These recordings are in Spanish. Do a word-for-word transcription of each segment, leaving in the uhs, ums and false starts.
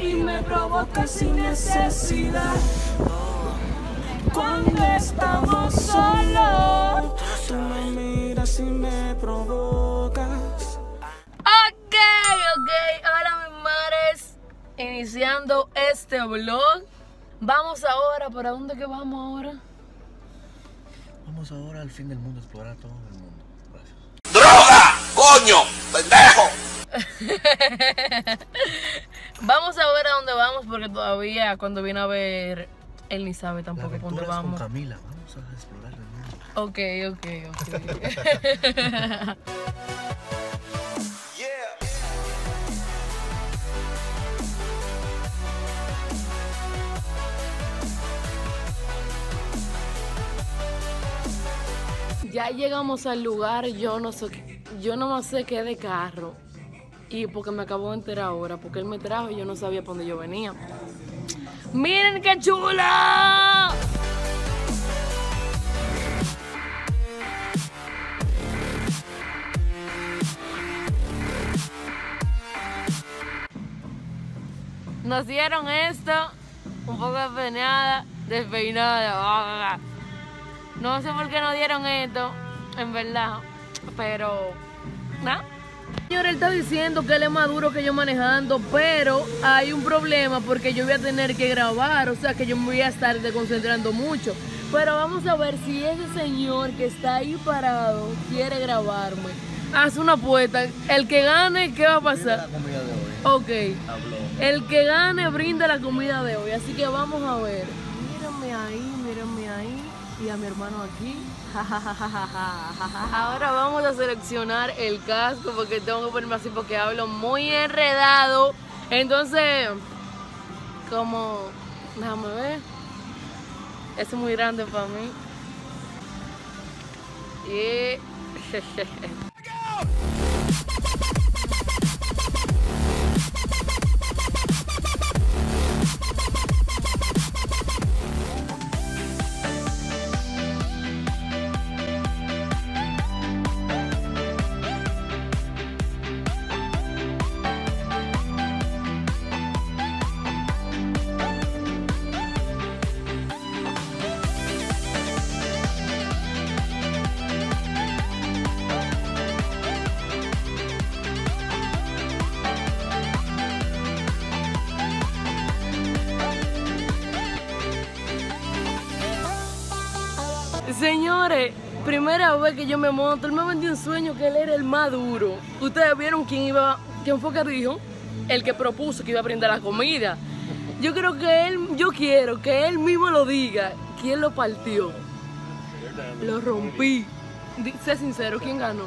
y me provocas sin necesidad. Cuando estamos solos, tú me miras y me provocas. Ok, ok, hola mis mares, iniciando este vlog. Vamos ahora, ¿para dónde que vamos ahora? Vamos ahora al fin del mundo, a explorar todo el mundo. Gracias. ¡Droga! ¡Coño! ¡Pendejo! Vamos a ver a dónde vamos porque todavía cuando viene a ver, él ni sabe tampoco La dónde aventura es vamos. con Camila, vamos a explorar el mundo. Ok, ok, ok. Ya llegamos al lugar, yo no sé, yo no más sé qué de carro. Y porque me acabo de enterar ahora, porque él me trajo y yo no sabía por dónde yo venía. ¡Miren qué chula! Nos dieron esto, un poco despeinada, despeinada. No sé por qué nos dieron esto, en verdad, pero nada. Señor, él está diciendo que él es más duro que yo manejando, pero hay un problema porque yo voy a tener que grabar, o sea que yo me voy a estar desconcentrando mucho. Pero vamos a ver si ese señor que está ahí parado quiere grabarme. Haz una apuesta, el que gane, ¿qué va a pasar? La comida de hoy. Ok, Habló. el que gane brinda la comida de hoy, así que vamos a ver. Mírenme ahí, mírenme ahí, y a mi hermano aquí. Ahora vamos a seleccionar el casco porque tengo que ponerme así porque hablo muy enredado. Entonces, como, déjame ver, es muy grande para mí. Y señores, primera vez que yo me monto, él me vendió un sueño que él era el más duro. Ustedes vieron quién iba, quién fue que dijo, el que propuso que iba a brindar la comida. Yo creo que él, yo quiero que él mismo lo diga, quién lo partió. Lo rompí. Di- Sé sincero, ¿quién ganó?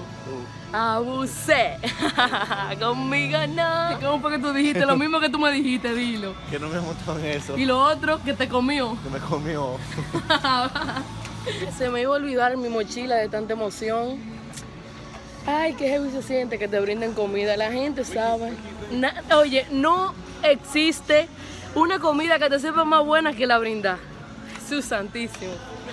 Abusé. Conmigo no. ¿Cómo fue que tú dijiste? Lo mismo que tú me dijiste, dilo. Que no me he montado en eso. Y lo otro, que te comió. Que me comió. Se me iba a olvidar mi mochila de tanta emoción. Ay, qué heavy se siente que te brinden comida. La gente sabe. Na- Oye, no existe una comida que te sepa más buena que la brinda. Jesús santísimo.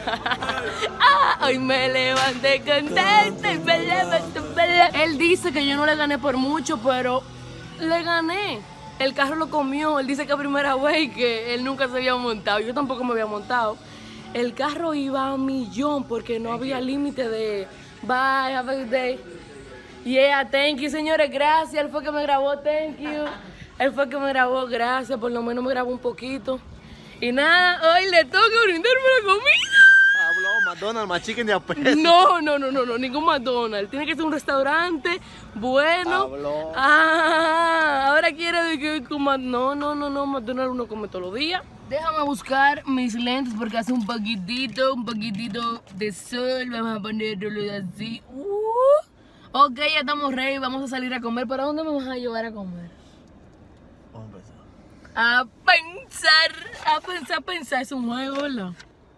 Ah, hoy me levanté contenta y me levanté, me levanté. Él dice que yo no le gané por mucho, pero le gané. El carro lo comió. Él dice que primera vez y que él nunca se había montado. Yo tampoco me había montado. El carro iba a millón porque no había límite de bye, have a good day. Yeah, thank you, señores, gracias. Él fue que me grabó, thank you. Él fue que me grabó, gracias, por lo menos me grabó un poquito. Y nada, hoy le toca brindarme la comida. Habló McDonald's, más chicken de a peso. No, no, no, no, no, ningún McDonald's. Tiene que ser un restaurante bueno. Habló. Ah, ahora quiere de que coma. No, no, no, no, McDonald's uno come todos los días. Déjame buscar mis lentes porque hace un poquitito, un poquitito de sol. Vamos a ponerlo así. Uh. Ok, ya estamos ready, vamos a salir a comer. ¿Para dónde me vas a llevar a comer? Vamos a empezar. A pensar, a pensar, a pensar. Es un juego, ¿verdad?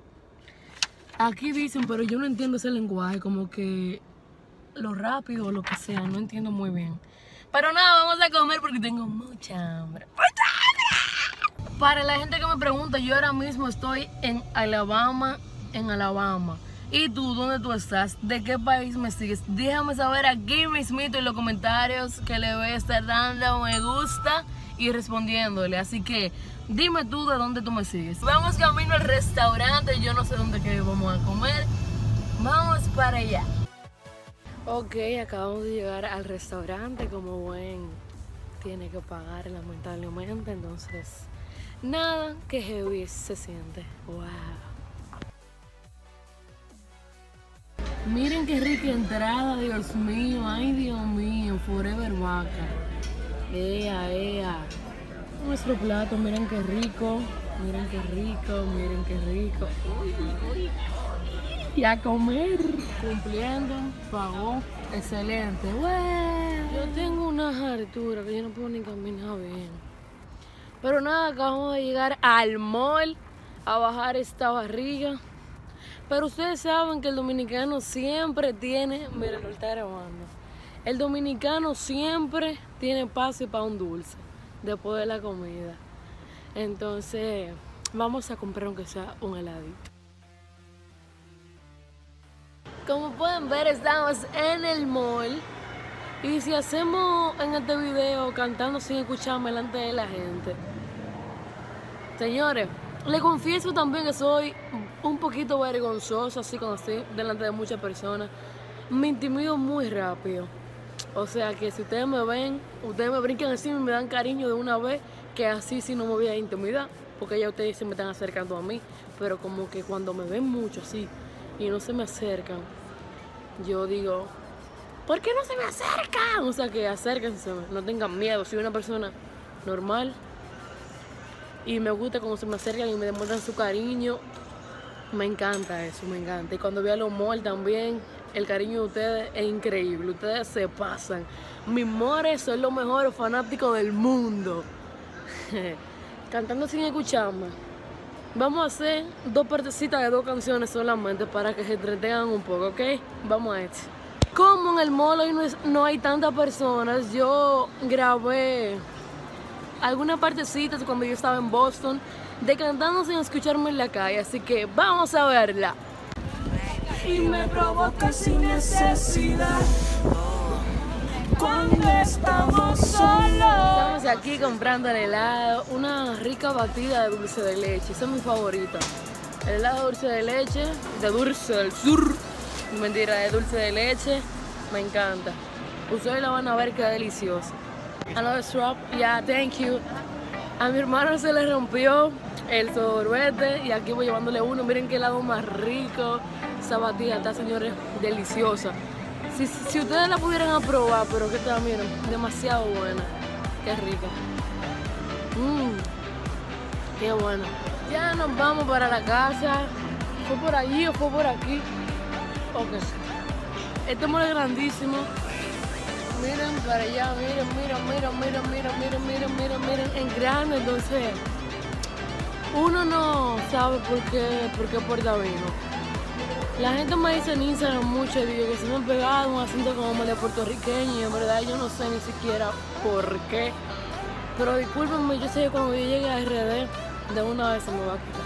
Aquí dicen, pero yo no entiendo ese lenguaje, como que lo rápido o lo que sea, no entiendo muy bien. Pero nada, vamos a comer porque tengo mucha hambre. ¡Mucha hambre! Para la gente que me pregunta, yo ahora mismo estoy en Alabama, en Alabama. ¿Y tú, dónde tú estás? ¿De qué país me sigues? Déjame saber aquí mismito en los comentarios, que le voy a estar dando me gusta y respondiéndole. Así que dime tú de dónde tú me sigues. Vamos camino al restaurante, yo no sé dónde que vamos a comer. Vamos para allá. Ok, acabamos de llegar al restaurante, como buen tiene que pagar lamentablemente, entonces nada, que heavy se siente. Wow. Miren qué rica entrada, Dios mío, ay Dios mío, Forever Vaca. Ea, ea. Nuestro plato, miren qué rico, miren qué rico, miren qué rico. Uy, uy. Y a comer, cumpliendo, pagó, excelente. ¡Wey! Yo tengo una hartura que yo no puedo ni caminar bien. Pero nada, acabamos de llegar al mall a bajar esta barriga. Pero ustedes saben que el dominicano siempre tiene, miren, lo está grabando. El dominicano siempre tiene pase para un dulce después de la comida. Entonces, vamos a comprar aunque sea un heladito. Como pueden ver, estamos en el mall. Y si hacemos en este video cantando sin escucharme delante de la gente. Señores, les confieso también que soy un poquito vergonzosa, así cuando estoy delante de muchas personas. Me intimido muy rápido. O sea que si ustedes me ven, ustedes me brincan encima y me dan cariño de una vez, que así sí no me voy a intimidar, porque ya ustedes se me están acercando a mí. Pero como que cuando me ven mucho así y no se me acercan, yo digo, ¿por qué no se me acercan? O sea que acérquense, no tengan miedo. Soy una persona normal y me gusta cuando se me acercan y me demuestran su cariño. Me encanta eso, me encanta. Y cuando voy a los malls también, el cariño de ustedes es increíble. Ustedes se pasan. Mis mores son los mejores fanáticos del mundo. Cantando sin escucharme. Vamos a hacer dos partecitas de dos canciones solamente para que se entretengan un poco, ¿ok? Vamos a esto. Como en el mall hoy no, es, no hay tantas personas, yo grabé algunas partecitas cuando yo estaba en Boston de cantando sin escucharme en la calle, así que vamos a verla. Y me provoca sin necesidad cuando estamos solos. Estamos aquí comprando el helado, una rica batida de dulce de leche, esa es mi favorita. El helado de dulce de leche, de dulce del sur, mentira, de dulce de leche, me encanta. Ustedes la van a ver que es deliciosa. Another strap, yeah, thank you. A mi hermano se le rompió el sorbete y aquí voy llevándole uno. Miren qué helado más rico. Esa batida está, señores, deliciosa. Si, si ustedes la pudieran aprobar, pero que está, miren, demasiado buena. Qué rica. Mmm, qué bueno. Ya nos vamos para la casa. ¿Fue por allí o fue por aquí? Ok. Este mall es grandísimo. Miren para allá, miren, miren, miren, miren, miren, miren, miren, miren, miren, en grande. Entonces, uno no sabe por qué, por qué puerta vino. La gente me dice en Instagram mucho, digo que se me ha pegado un acento como de puertorriqueño, y en verdad yo no sé ni siquiera por qué. Pero discúlpenme, yo sé que cuando yo llegue a R D, de una vez se me va a quitar.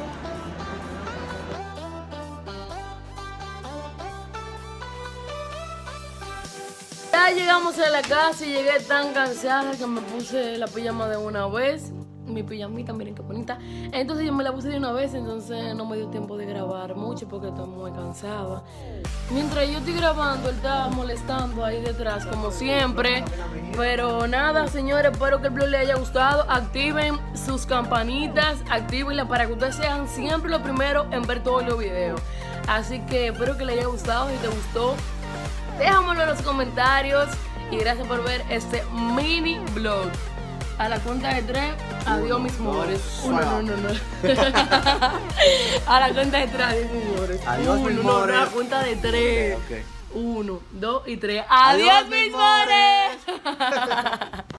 Ya llegamos a la casa y llegué tan cansada que me puse la pijama de una vez. Mi pijamita, miren qué bonita. Entonces yo me la puse de una vez, entonces no me dio tiempo de grabar mucho porque estoy muy cansada. Mientras yo estoy grabando, él está molestando ahí detrás, como siempre. Pero nada, señores, espero que el vlog les haya gustado. Activen sus campanitas, actívenla para que ustedes sean siempre los primeros en ver todos los videos. Así que espero que les haya gustado. Si te gustó, déjamelo en los comentarios. Y gracias por ver este mini vlog. A la cuenta de tres, adiós mis amores. Uno, no, no, no. A la cuenta de tres, adiós mis amores. Adiós, Uno, mis no, amores. a la cuenta de tres. Okay. Uno, dos y tres. Adiós, Adiós, mis mis amores. amores.